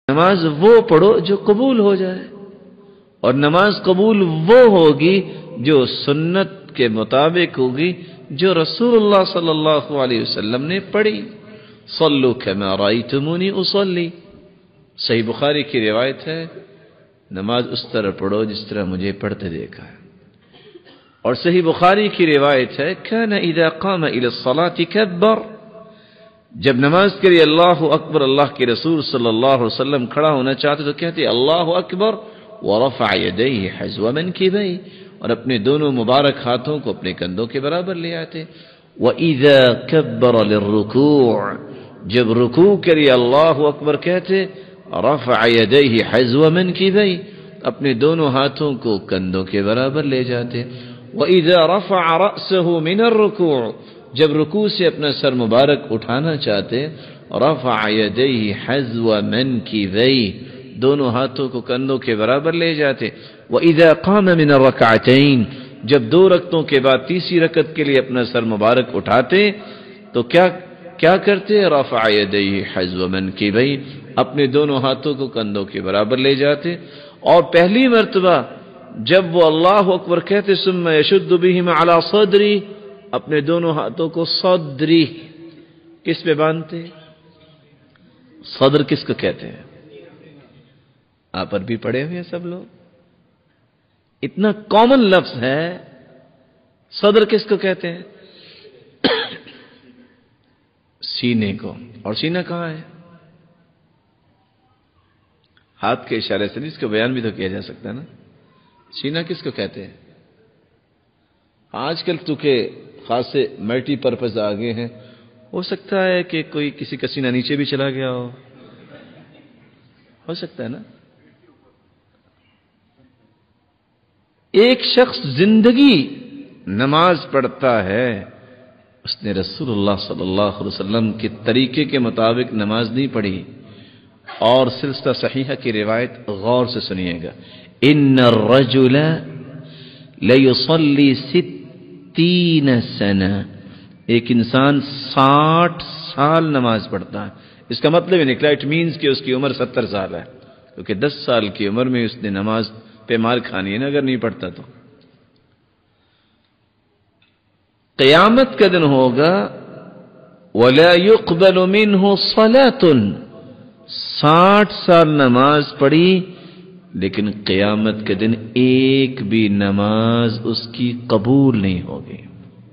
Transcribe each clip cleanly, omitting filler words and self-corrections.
نماز وہ پڑھو جو قبول ہو جائے، اور نماز قبول وہ ہوگی جو سنت کے مطابق ہوگی جو رسول اللہ صلی اللہ علیہ وسلم نے پڑھی۔ صلو کما رأیتمونی اصلی، صحیح بخاری کی روایت ہے، نماز اس طرح پڑھو جس طرح مجھے پڑھتے دیکھا ہے۔ اور صحیح بخاری کی روایت ہے، کان اذا قام الى الصلاة کبر، جب نماز کے لیے اللہ اکبر اللہ کے رسول صلی اللہ علیہ وسلم کھڑا ہونا چاہتے تو کہتے اللہ اکبر ورفع یدیہ حذو منکبیہ، اور اپنے دونوں مبارک ہاتھوں کو اپنے کندھوں کے برابر لے آتے۔ وَإِذَا كَبَّرَ لِلرُّكُوعِ، جب رکوع کے لیے اللہ اکبر کہتے رفع یدیہ حذو منکبیہ، اپنے دونوں ہاتھوں کو کندھوں کے برابر لے جاتے۔ وَإِذَا رَفَعَ رَأْسَهُ مِنَ الرُّكُوعِ، جب رکوع سے اپنا سر مبارک اٹھانا چاہتے رفع یدیہ حذو منکبیہ، دونوں ہاتھوں کو کندھوں کے برابر لے جاتے۔ وَإِذَا قَامَ مِنَ الرَّكْعَتَيْنِ، جب دو رکعتوں کے بعد تیسری رکعت کے لیے اپنا سر مبارک اٹھاتے تو کیا کرتے؟ رفع یدیہ حذو منکبیہ، اپنے دونوں ہاتھوں کو کندھوں کے برابر لے جاتے۔ اور پہلی مرتبہ جب وہ اللہ اکبر کہتے ثم یشد بہما علی صدری، اپنے دونوں ہاتھوں کو صدری کس پہ باندھتے؟ صدر کس کو کہتے ہیں؟ آپ عربی پڑھے ہوئے ہیں سب لوگ، اتنا کامن لفظ ہے۔ صدر کس کو کہتے ہیں؟ سینے کو۔ اور سینہ کہاں ہے؟ ہاتھ کے اشارے سے اس کو بیان بھی تو کیا جا سکتا ہے نا۔ سینہ کس کو کہتے ہیں؟ آج کل تو کہ خاصے ملٹی پرپز آگے ہیں، ہو سکتا ہے کہ کوئی کسی کا سینہ نیچے بھی چلا گیا ہو سکتا ہے نا۔ ایک شخص زندگی نماز پڑھتا ہے، اس نے رسول اللہ صلی اللہ علیہ وسلم کے طریقے کے مطابق نماز نہیں پڑھی۔ اور سلسلہ صحیحہ کی روایت غور سے سنیے گا، ان الرجل لیصلی 60 سنہ، ایک انسان 60 سال نماز پڑھتا ہے۔ اس کا مطلب یہ نکلا اٹ مینز کہ اس کی عمر 70 سال ہے، کیونکہ 10 سال کی عمر میں اس نے نماز پہ مار کھانی ہے نا اگر نہیں پڑھتا تو۔ قیامت کا دن ہوگا وَلَا يُقْبَلُ مِنْهُ صَلَاةٌ، 60 سال نماز پڑھی لیکن قیامت کے دن ایک بھی نماز اس کی قبول نہیں ہوگی۔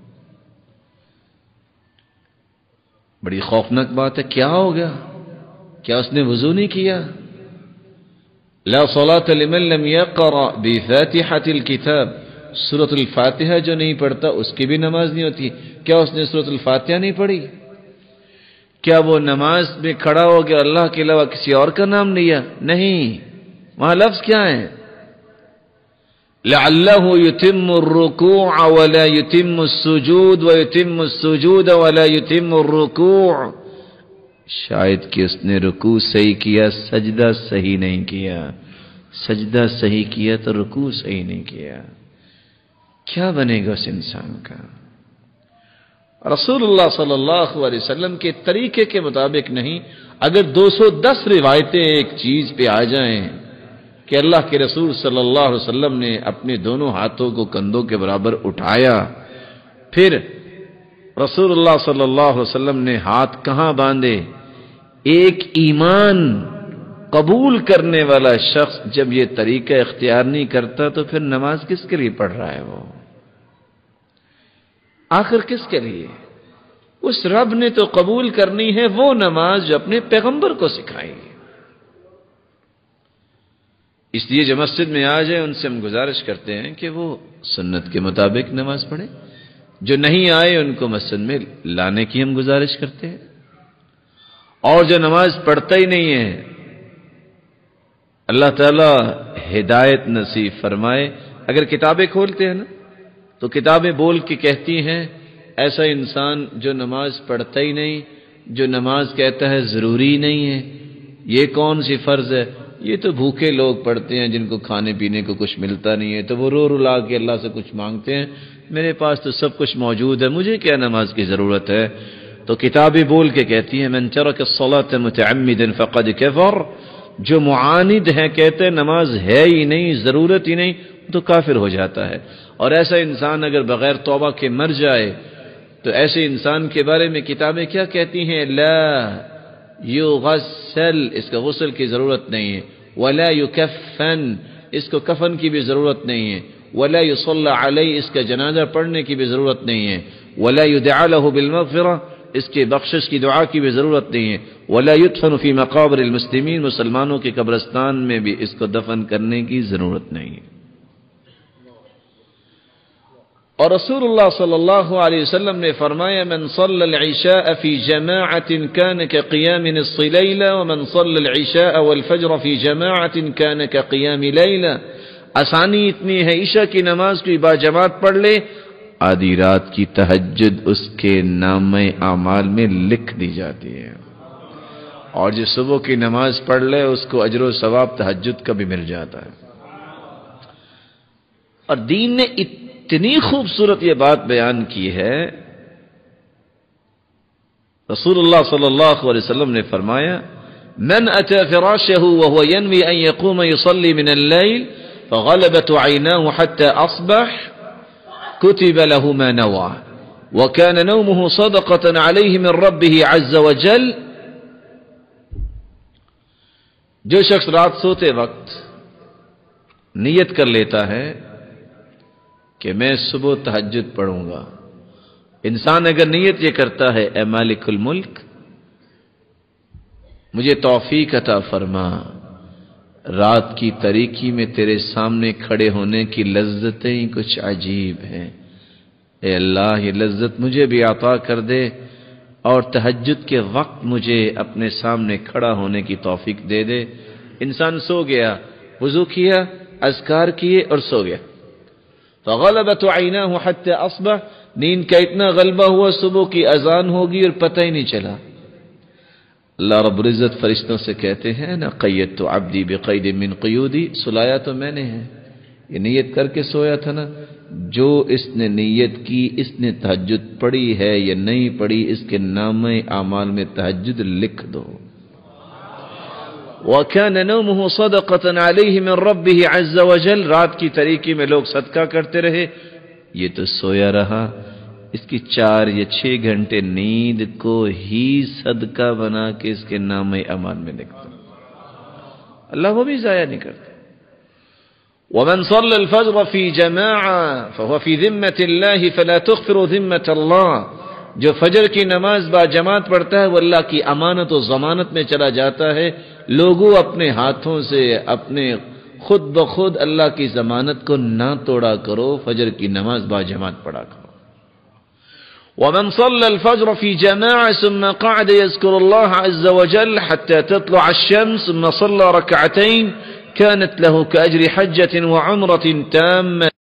بڑی خوفناک بات ہے۔ کیا ہو گیا؟ کیا اس نے وضو نہیں کیا؟ لا صلاة لمن لم يقرأ بفاتحة الكتاب، سورة الفاتحہ جو نہیں پڑھتا اس کی بھی نماز نہیں ہوتی۔ کیا اس نے سورة الفاتحہ نہیں پڑھی؟ کیا وہ نماز میں کھڑا ہو گیا اللہ کے علاوہ کسی اور کا نام لیا؟ نہیں، وہاں لفظ کیا ہے؟ لعلہ یتم الرکوع ولا یتم السجود ویتم السجود ولا یتم الرکوع، شاید کہ اس نے رکوع صحیح کیا سجدہ صحیح نہیں کیا، سجدہ صحیح کیا تو رکوع صحیح نہیں کیا۔ کیا بنے گا اس انسان کا؟ رسول اللہ صلی اللہ علیہ وسلم کے طریقے کے مطابق نہیں۔ اگر 210 روایتیں ایک چیز پہ آ جائیں کہ اللہ کے رسول صلی اللہ علیہ وسلم نے اپنے دونوں ہاتھوں کو کندھوں کے برابر اٹھایا، پھر رسول اللہ صلی اللہ علیہ وسلم نے ہاتھ کہاں باندھے، ایک ایمان قبول کرنے والا شخص جب یہ طریقہ اختیار نہیں کرتا تو پھر نماز کس کے لیے پڑھ رہا ہے؟ وہ آخر کس کے لیے؟ اس رب نے تو قبول کرنی ہے وہ نماز جو اپنے پیغمبر کو سکھائی۔ اس لیے جو مسجد میں آ جائیں ان سے ہم گزارش کرتے ہیں کہ وہ سنت کے مطابق نماز پڑھیں، جو نہیں آئے ان کو مسجد میں لانے کی ہم گزارش کرتے ہیں، اور جو نماز پڑھتا ہی نہیں ہے اللہ تعالی ہدایت نصیب فرمائے۔ اگر کتابیں کھولتے ہیں نا تو کتابیں بول کے کہتی ہیں ایسا انسان جو نماز پڑھتا ہی نہیں، جو نماز کہتا ہے ضروری نہیں ہے، یہ کون سی فرض ہے؟ یہ تو بھوکے لوگ پڑھتے ہیں جن کو کھانے پینے کو کچھ ملتا نہیں ہے، تو وہ رو رلا کے اللہ سے کچھ مانگتے ہیں، میرے پاس تو سب کچھ موجود ہے، مجھے کیا نماز کی ضرورت ہے؟ تو کتابیں بول کے کہتی ہیں من ترک الصلاة متعمدا فقد کفر، جو معاند ہیں، کہتے ہیں نماز ہے ہی نہیں، ضرورت ہی نہیں، تو کافر ہو جاتا ہے۔ اور ایسا انسان اگر بغیر توبہ کے مر جائے تو ایسے انسان کے بارے میں کتابیں کیا کہتی ہیں؟ لا یغسل، اس کا غسل کی ضرورت نہیں ہے، ولا یکفن، اس کو کفن کی بھی ضرورت نہیں ہے، ولا یصلی علیہ، اس کا جنازہ پڑھنے کی بھی ضرورت نہیں ہے، ولا یدعا له بالمغفرہ، اس کے بخشش کی دعا کی بھی ضرورت نہیں ہے، ولا یدفن فی مقابر المسلمین، مسلمانوں کے قبرستان میں بھی اس کو دفن کرنے کی ضرورت نہیں ہے۔ اور رسول اللہ صلی اللہ علیہ وسلم نے فرمایا من صلی العشاء فی جماعت کان کقیام نصف لیلہ ومن صلی العشاء والفجر فی جماعت کان کقیام لیلہ، آسانی اتنی ہے، عشاء کی نماز کوئی باجماعت پڑھ لے، آدھی رات کی تہجد اس کے نامہ اعمال میں لکھ دی جاتی ہے، اور جو صبح کی نماز پڑھ لے اس کو اجر و ثواب تہجد کا بھی مل جاتا ہے۔ اور دین نے اتنی خوبصورت یہ بات بیان کی ہے، رسول اللہ صلی اللہ علیہ وسلم نے فرمایا من اتى فراشه وهو ينوي ان يقوم يصلي من الليل فغلبت عيناه حتى اصبح كتب له ما نوى وكان نومه صدقة عليه من ربه عز وجل۔ جو شخص رات سوتے وقت نیت کر لیتا ہے کہ میں صبح تہجد پڑھوں گا، انسان اگر نیت یہ کرتا ہے اے مالک الملک مجھے توفیق عطا فرما، رات کی تاریکی میں تیرے سامنے کھڑے ہونے کی لذتیں کچھ عجیب ہیں، اے اللہ یہ لذت مجھے بھی عطا کر دے، اور تہجد کے وقت مجھے اپنے سامنے کھڑا ہونے کی توفیق دے دے۔ انسان سو گیا، وضو کیا، اذکار کیے اور سو گیا، فغلبت عیناہ حتی اصبح، نیند کا اتنا غلبہ ہوا صبح کی اذان ہوگی اور پتہ ہی نہیں چلا۔ اللہ رب العزت فرشتوں سے کہتے ہیں نا قیدت عبدی بقید من قیودی، سلایا تو میں نے ہے، یہ نیت کر کے سویا تھا نا، جو اس نے نیت کی، اس نے تہجد پڑھی ہے یا نہیں پڑھی، اس کے نامہ اعمال میں تہجد لکھ دو۔ وَكَانَ نَوْمُهُ صَدَقَةً عَلَيْهِ مِنْ رَبِّهِ عَزَّ وَجَلَّ، رات کی تاریکی میں لوگ صدقہ کرتے رہے، یہ تو سویا رہا، اس کی 4 یا 6 گھنٹے نیند کو ہی صدقہ بنا کے اس کے نام اعمال میں لکھتا، اللہ وہ بھی ضائع نہیں کرتا۔ وَمَنْ صَلَّى الْفَجْرَ فِي جَمَاعَةٍ فَهُوَ فِي ذِمَّةِ اللَّهِ فَلَا تُغْفِرُ ذِمَّةَ اللَّهِ، جو فجر کی نماز با جماعت پڑھتا ہے وہ اللہ کی امانت و ضمانت میں چلا جاتا ہے، لوگوں اپنے ہاتھوں سے اپنے خود بخود اللہ کی ضمانت کو نہ توڑا کرو، فجر کی نماز با جماعت پڑھا کرو۔ ومن صلى الفجر في جماعة ثم قعد يذكر الله عز وجل حتى تطلع الشمس ثم صلى ركعتين كانت له كأجر حجة وعمرة تامة